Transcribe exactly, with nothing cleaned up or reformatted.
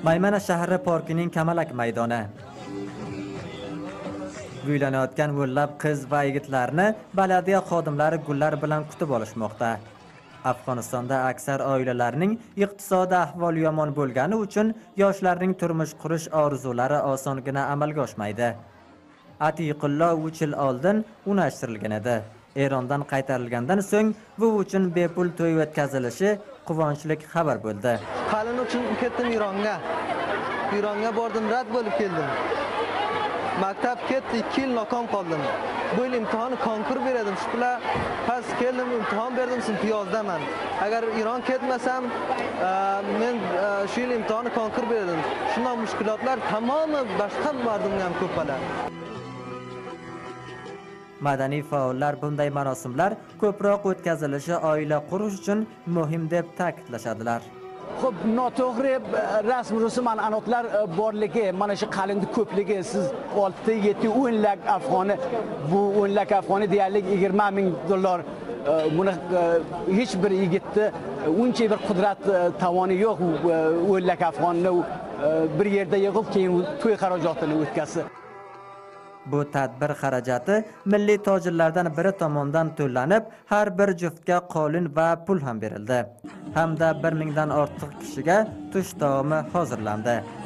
Maymana shahri parkining Kamalak maydoni. Uylanayotgan o'nlab qiz va yigitlarni baladiya xodimlari gullar bilan kutib olishmoqda. Afg'onistonda aksar oilalarning iqtisodiy ahvoli yomon bo'lgani uchun yoshlarning turmush qurish orzulari osongina amalga oshmaydi. Atiqullo uch yil oldin unashtirilgan edi. Erondan qaytarilgandan so'ng bu uchun bepul to'y o'tkazilishi quvonchli xabar bo'ldi. Qalin uchun ketdim Eronga. Eronga bordim, rad bo'lib keldim. Maktab ketdi, ikki yil nokom qoldim. Bu yil imtihonni konkurs berdim. Shu bilan past keldim, imtihon berdim, imtiyozdaman. Agar Eron ketmasam, men shu yil imtihonni konkurs berdim. Shunday mushkulotlar tamomi boshqa mardimga ham ko'palar. Madaniy faollar bunday marosimlar ko'proq o'tkazilishi oila qurish uchun muhim deb ta'kidlashadilar. Xo'p, noto'g'ri rasm rusum an'anotlar borligi, mana shu qalinni ko'pligi, siz olti yetti o'nlab afg'oni, bu o'nlab afg'oni deyarli yigirma ming dollar, buni hech bir yigitni uncha bir qudrat tovoni yo'q, o'nlab afg'onni bir yerda yig'ib keyin to'y xarajatini o'tkazsa. Bu tadbir xarajati milliy tojirlardan biri tomonidan to'lanib, har bir juftga qolin va pul ham berildi. Hamda bir mingdan ortiq kishiga tush taomi hozirlandi.